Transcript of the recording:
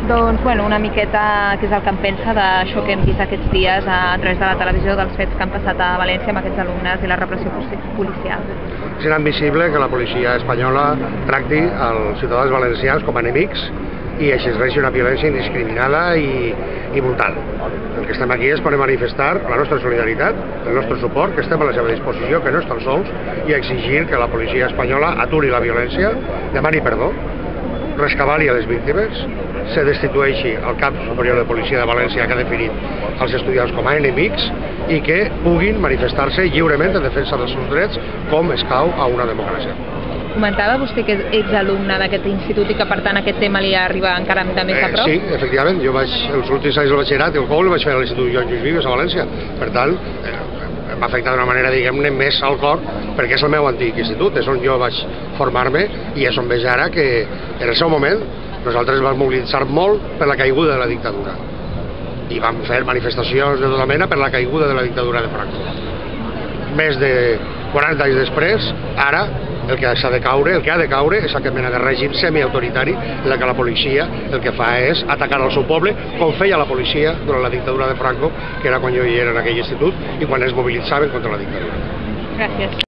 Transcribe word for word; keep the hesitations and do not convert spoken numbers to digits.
Doncs, bueno, una miqueta què és el que em pensa d'això que hem vist aquests dies a través de la televisió, dels fets que han passat a València amb aquests alumnes i la repressió policial. És inadmissible que la policia espanyola tracti els ciutadans valencians com a enemics i exerceixi una violència indiscriminada i, i brutal. El que estem aquí és per manifestar la nostra solidaritat, el nostre suport, que estem a la seva disposició, que no estan sols, i exigir que la policia espanyola aturi la violència, demani perdó, rescabali a les víctimes, se destitueixi el cap superior de policia de València que ha definit els estudiants com a enemics i que puguin manifestar-se lliurement en defensa dels seus drets com escau a una democràcia. Comentava vostè que és exalumne d'aquest institut i que per tant aquest tema li arriba encara de més a prop? Eh, sí, efectivament. Jo vaig, els últims anys del batxillerat, el C O U el vaig fer a l'Institut Joan Lluís Vives a València. Per tant, eh, m'ha afectat d'una manera, diguem-ne, més al cor, perquè és el meu antic institut, és on jo vaig formar-me i és on veig ara que en el seu moment nosaltres vam mobilitzar molt per la caiguda de la dictadura i vam fer manifestacions de tota mena per la caiguda de la dictadura de Franco. Més de quaranta anys després, ara, el que s'ha de caure, el que ha de caure és aquest mena de règim semiautoritari en el que la policia el que fa és atacar al seu poble, com feia la policia durant la dictadura de Franco, que era quan jo hi era en aquell institut i quan es mobilitzaven contra la dictadura. Gràcies.